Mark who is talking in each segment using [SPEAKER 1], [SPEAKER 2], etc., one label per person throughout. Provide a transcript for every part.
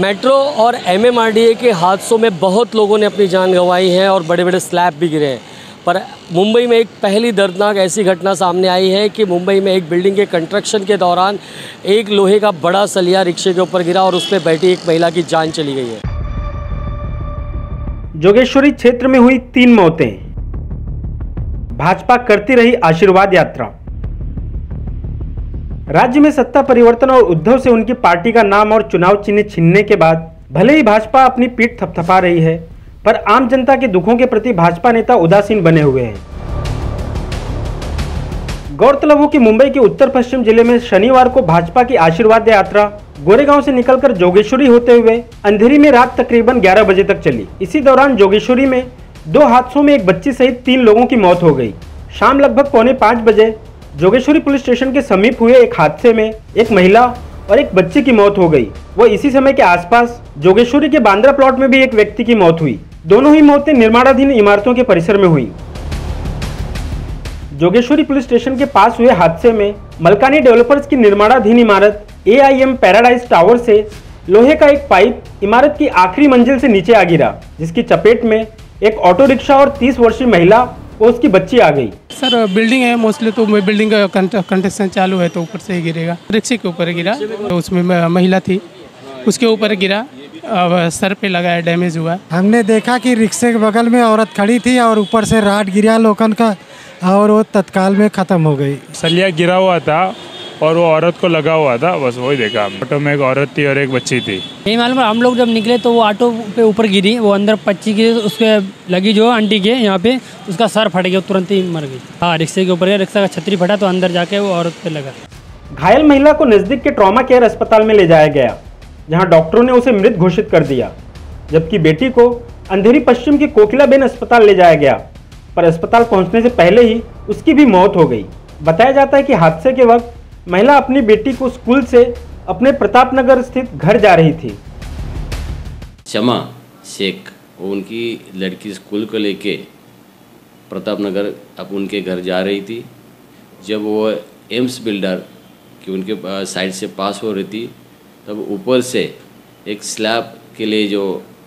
[SPEAKER 1] Metro और MMRDA के हादसों में बहुत लोगों ने अपनी जान गंवाई है और बड़े बड़े स्लैब भी गिरे हैं। पर मुंबई में एक पहली दर्दनाक ऐसी घटना सामने आई है कि मुंबई में एक बिल्डिंग के कंस्ट्रक्शन के दौरान एक लोहे का बड़ा सलिया रिक्शे के ऊपर गिरा और उस पर बैठी एक महिला की जान चली गई है।
[SPEAKER 2] जोगेश्वरी क्षेत्र में हुई 3 मौतें। भाजपा करती रही आशीर्वाद यात्रा। राज्य में सत्ता परिवर्तन और उद्धव से उनकी पार्टी का नाम और चुनाव चिन्ह छीनने के बाद भले ही भाजपा अपनी पीठ थपथपा रही है, पर आम जनता के दुखों के प्रति भाजपा नेता उदासीन बने हुए हैं। गौरतलब हो कि मुंबई के उत्तर पश्चिम जिले में शनिवार को भाजपा की आशीर्वाद यात्रा गोरेगांव से निकलकर जोगेश्वरी होते हुए अंधेरी में रात तकरीबन 11 बजे तक चली। इसी दौरान जोगेश्वरी में 2 हादसों में एक बच्ची सहित 3 लोगों की मौत हो गई। शाम लगभग 4:45 बजे जोगेश्वरी पुलिस स्टेशन के समीप हुए एक हादसे में एक महिला और एक बच्चे की मौत हो गई। वो इसी समय के आसपास जोगेश्वरी के बांद्रा प्लॉट में भी एक व्यक्ति की मौत हुई। दोनों ही मौतें निर्माणाधीन इमारतों के परिसर में हुई। जोगेश्वरी पुलिस स्टेशन के पास हुए हादसे में मलकानी डेवलपर्स की निर्माणाधीन इमारत AIM पैराडाइज टावर से लोहे का एक पाइप इमारत की आखिरी मंजिल से नीचे आ गिरा, जिसकी चपेट में एक ऑटो रिक्शा और 30 वर्षीय महिला और उसकी बच्ची आ गई।
[SPEAKER 3] सर बिल्डिंग है मोस्टली, तो बिल्डिंग का कंस्ट्रक्शन चालू है तो ऊपर से ही गिरेगा। रिक्शे के ऊपर गिरा, तो उसमें महिला थी, उसके ऊपर गिरा, सर पे लगा है, डैमेज हुआ।
[SPEAKER 4] हमने देखा कि रिक्शे के बगल में औरत खड़ी थी और ऊपर से राड गिरा लोखंड का और वो तत्काल में ख़त्म हो गई।
[SPEAKER 5] सलिया गिरा हुआ था और वो औरत को लगा हुआ था, बस वही देखा। ऑटो में एक औरत थी और एक बच्ची थी।
[SPEAKER 6] नहीं मालूम, हम लोग जब निकले तो वो ऑटो पे ऊपर गिरी, वो अंदर बच्ची की उसके लगी जो आंटी के यहाँ पे, उसका सर फट गया, तुरंत ही मर गई। हाँ, रिक्शे के ऊपर गया, रिक्शा का छतरी फटा तो अंदर जाके वो औरत पे लगा।
[SPEAKER 2] घायल महिला को नजदीक के ट्रॉमा केयर अस्पताल में ले जाया गया, जहां डॉक्टरों ने उसे मृत घोषित कर दिया, जबकि बेटी को अंधेरी पश्चिम के कोकिलाबेन अस्पताल ले जाया गया, पर अस्पताल पहुंचने से पहले ही उसकी भी मौत हो गई। बताया जाता है कि हादसे के वक्त महिला अपनी बेटी को स्कूल से अपने प्रताप नगर स्थित घर जा रही थी।
[SPEAKER 7] शमा शेख, वो उनकी लड़की स्कूल को लेके प्रताप नगर अब उनके घर जा रही थी। जब वो एम्स बिल्डर की उनके साइड से पास हो रही थी, तब ऊपर से एक स्लैब के लिए जो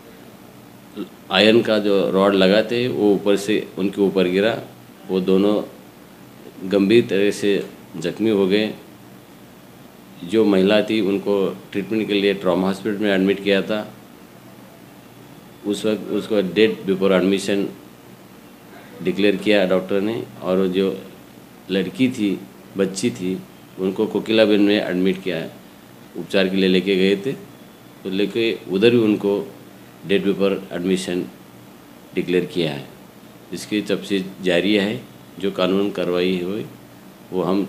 [SPEAKER 7] आयरन का जो रॉड लगाते वो ऊपर से उनके ऊपर गिरा। वो दोनों गंभीर तरह से जख्मी हो गए। जो महिला थी उनको ट्रीटमेंट के लिए ट्रॉमा हॉस्पिटल में एडमिट किया था। उस वक्त उसको डेड बिफोर एडमिशन डिक्लेयर किया डॉक्टर ने, और जो लड़की थी, बच्ची थी, उनको कोकिलाबेन में एडमिट किया है, उपचार के लिए लेके गए थे, तो लेके उधर भी उनको डेड बिफोर एडमिशन डिक्लेयर किया है। इसकी तफ्तीश जारी है। जो कानून कार्रवाई हुई वो हम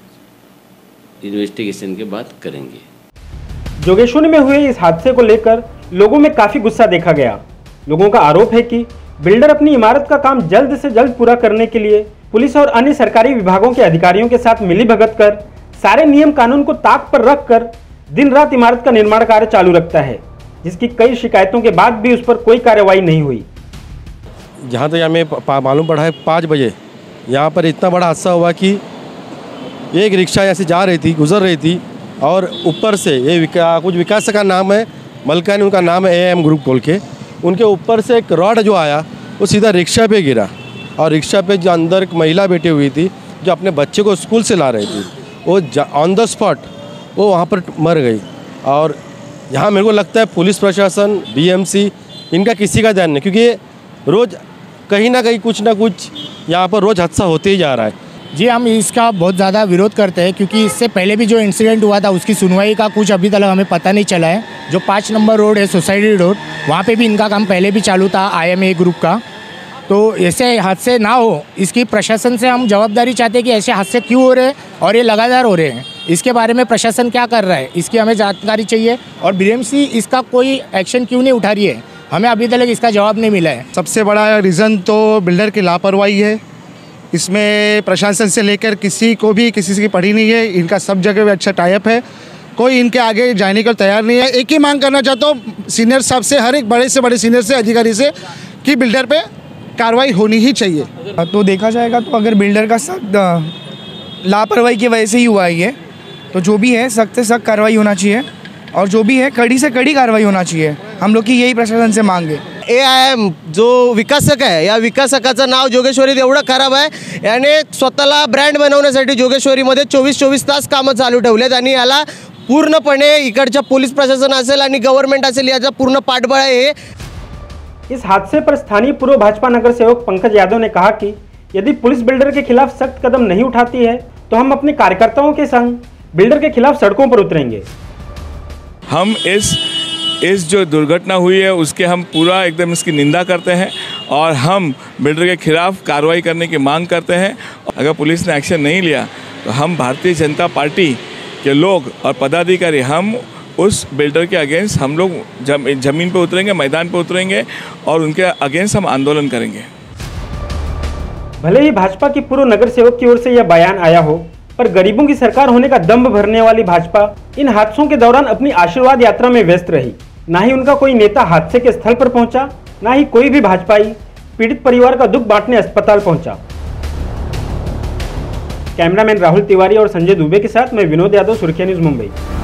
[SPEAKER 7] इन्वेस्टिगेशन के बाद करेंगे।
[SPEAKER 2] जोगेश्वरी में हुए इस हादसे को लेकर लोगों में काफी गुस्सा देखा गया। लोगों का आरोप है कि बिल्डर अपनी इमारत का काम जल्द से जल्द पूरा करने के लिए पुलिस और अन्य सरकारी विभागों के अधिकारियों के साथ मिलीभगत कर सारे नियम कानून को ताक पर रखकर दिन रात इमारत का निर्माण कार्य चालू रखता है, जिसकी कई शिकायतों के बाद भी उस पर कोई कार्रवाई नहीं हुई।
[SPEAKER 8] जहाँ तक हमें मालूम पड़ा है, 5 बजे यहाँ पर इतना बड़ा हादसा हुआ कि एक रिक्शा ऐसे जा रही थी, गुजर रही थी, और ऊपर से ये कुछ विकास का नाम है, मलकानी उनका नाम है, AM ग्रुप खोल के, उनके ऊपर से एक रॉड जो आया वो सीधा रिक्शा पे गिरा, और रिक्शा पे जो अंदर एक महिला बैठी हुई थी जो अपने बच्चे को स्कूल से ला रही थी, वो ऑन द स्पॉट वो वहाँ पर मर गई। और यहाँ मेरे को लगता है पुलिस प्रशासन, BMC, इनका किसी का ध्यान नहीं, क्योंकि रोज़ कहीं ना कहीं कुछ ना कुछ यहाँ पर रोज़ हादसा होते ही जा रहा है।
[SPEAKER 9] जी, हम इसका बहुत ज़्यादा विरोध करते हैं, क्योंकि इससे पहले भी जो इंसिडेंट हुआ था उसकी सुनवाई का कुछ अभी तक हमें पता नहीं चला है। जो 5 नंबर रोड है, सोसाइटी रोड, वहाँ पे भी इनका काम पहले भी चालू था, IMA ग्रुप का। तो ऐसे हादसे ना हो, इसकी प्रशासन से हम जवाबदारी चाहते हैं कि ऐसे हादसे क्यों हो रहे हैं और ये लगातार हो रहे हैं। इसके बारे में प्रशासन क्या कर रहा है, इसकी हमें जानकारी चाहिए, और BMC इसका कोई एक्शन क्यों नहीं उठा रही है, हमें अभी तक इसका जवाब नहीं मिला है।
[SPEAKER 10] सबसे बड़ा रीज़न तो बिल्डर की लापरवाही है। इसमें प्रशासन से लेकर किसी को भी किसी की पड़ी नहीं है। इनका सब जगह में अच्छा टाइप है, कोई इनके आगे जाने को तैयार नहीं है। एक ही मांग करना चाहता हूँ सीनियर साहब से, हर एक बड़े से बड़े सीनियर से, अधिकारी से, कि बिल्डर पे कार्रवाई होनी ही चाहिए।
[SPEAKER 11] तो देखा जाएगा तो अगर बिल्डर का लापरवाही की वजह से ही हुआ है ये, तो जो भी है सख्त से सख्त कार्रवाई होना चाहिए। और जो भी है कड़ी से कड़ी कार्रवाई होना चाहिए। हम लोग की यही प्रशासन से मांग है।
[SPEAKER 12] AIM जो विकासक आहे या विकासकाचं नाव जोगेश्वरीत एवढं खराब आहे, याने स्वतःला ब्रँड बनवण्यासाठी जोगेश्वरीमध्ये 24 तास कामं चालू ठेवलेत आणि याला पूर्णपणे इकडच्या पोलीस प्रशासन असेल आणि गव्हर्नमेंट असेल याचा पूर्ण पाठबळ आहे।
[SPEAKER 2] इस हादसे पर स्थानीय पूर्व भाजपा नगर सेवक पंकज यादव ने कहा कि यदि पुलिस बिल्डर के खिलाफ सख्त कदम नहीं उठाती है तो हम अपने कार्यकर्ताओं के संग बिल्डर के खिलाफ सड़कों पर उतरेंगे।
[SPEAKER 5] हम इस जो दुर्घटना हुई है उसके हम पूरा एकदम इसकी निंदा करते हैं और हम बिल्डर के खिलाफ कार्रवाई करने की मांग करते हैं। अगर पुलिस ने एक्शन नहीं लिया तो हम भारतीय जनता पार्टी के लोग और पदाधिकारी हम उस बिल्डर के अगेंस्ट हम लोग ज़मीन पर उतरेंगे, मैदान पर उतरेंगे और उनके अगेंस्ट हम आंदोलन करेंगे।
[SPEAKER 2] भले ही भाजपा की पूर्व नगर सेवक की ओर से यह बयान आया हो, पर गरीबों की सरकार होने का दंभ भरने वाली भाजपा इन हादसों के दौरान अपनी आशीर्वाद यात्रा में व्यस्त रही। ना ही उनका कोई नेता हादसे के स्थल पर पहुंचा, ना ही कोई भी भाजपाई पीड़ित परिवार का दुख बांटने अस्पताल पहुंचा। कैमरामैन राहुल तिवारी और संजय दुबे के साथ मैं विनोद यादव, सुर्खिया न्यूज़, मुंबई।